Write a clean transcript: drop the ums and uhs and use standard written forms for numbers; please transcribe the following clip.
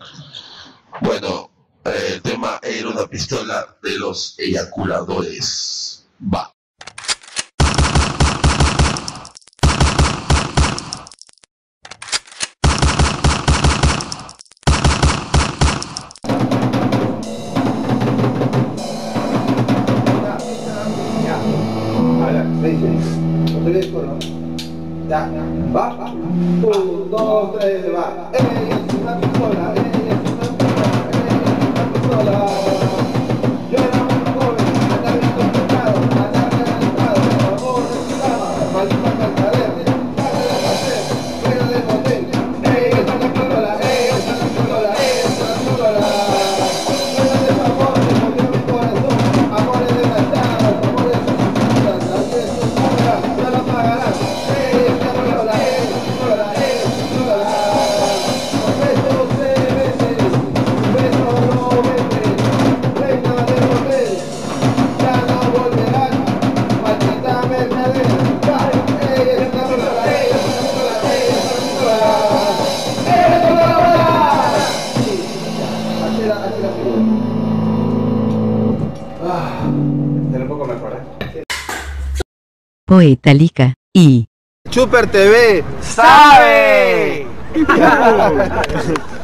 Bueno, el tema era una pistola de los eyaculadores. Va. Ya, va, 1, 2, 3, va. Ella es una pistola, ella es una pistola, ella es una pistola. Yo era muy joven, andaba intoxicado, andaba calentado, el amor necesitaba, maldita cantarera, dale de paseo, fuera del motel. Ella es una pistola, ella es una pistola, ella es una pistola. Suena de favor, se movió mi corazón, amores desgastados, amores asesinadas, la vida es oscura, no la pagarás. Era un poco mejor, ¿eh? Poetalica y Chuper TV sabe.